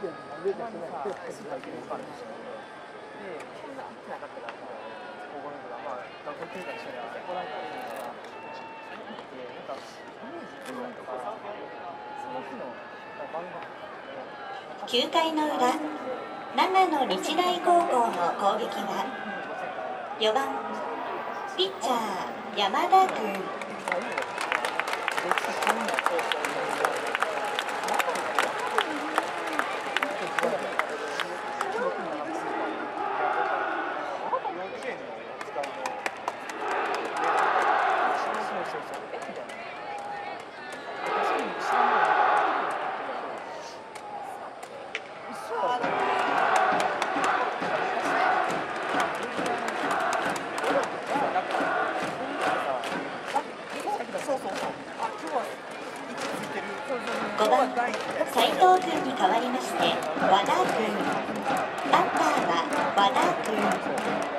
9回の裏、長野日大高校の攻撃は4番ピッチャー山田君。5番斉藤君に代わりまして和田君。バッターは和田君。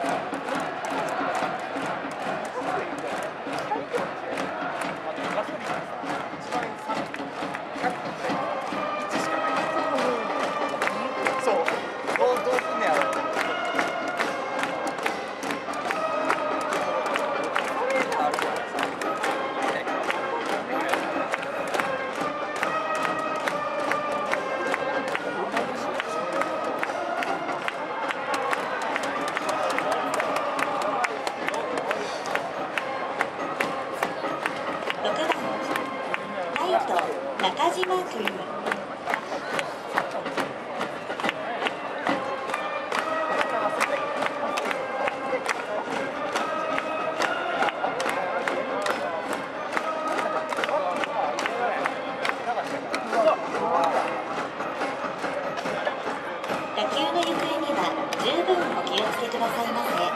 中島君。打球の行方には十分お気をつけくださいませ。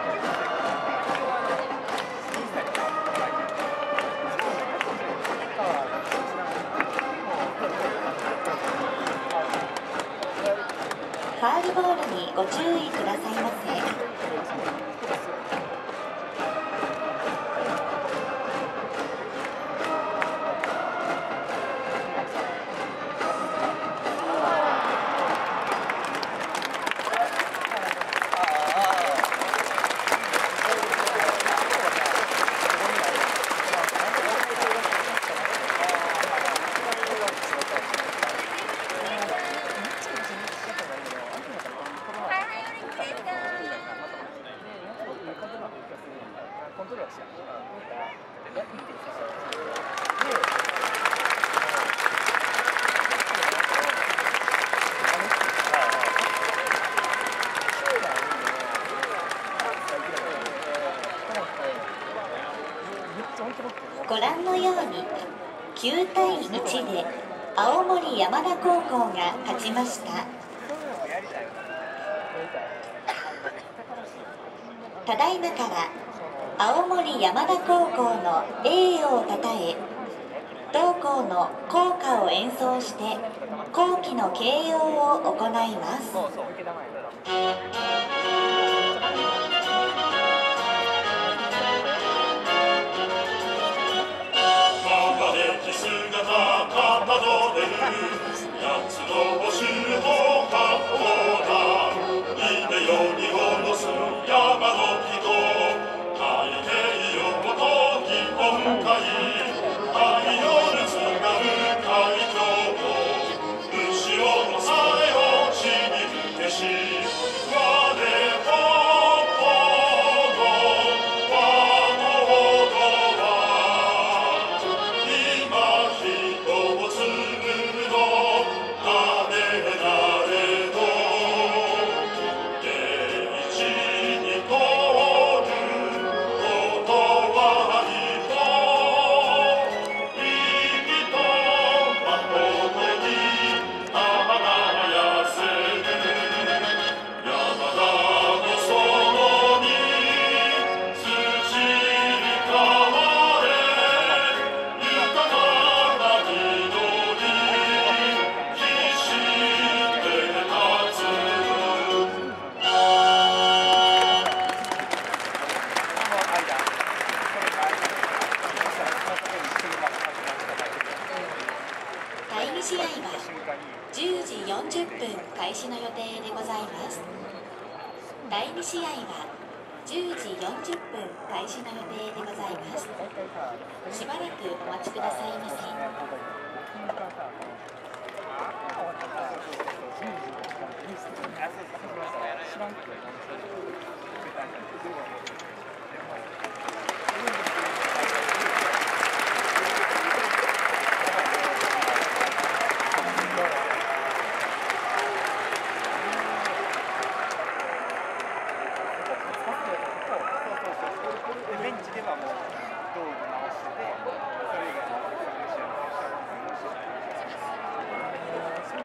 ファウルボールにご注意くださいませ。ご覧のように9対1で青森山田高校が勝ちました。ただいまから青森山田高校の栄誉をたたえ、同校の校歌を演奏して校旗の掲揚を行います。 夏の募集をかっこだ、夢より下ろす山の人、太平洋と日本海、愛夜津軽海峡を、後ろのさえをしに消し、我ほほの和の音は、今一つ第2試合は 10時40分開始の予定でございます。第2試合は10時40分開始の予定でございます。しばらくお待ちくださいませ。 知らんけど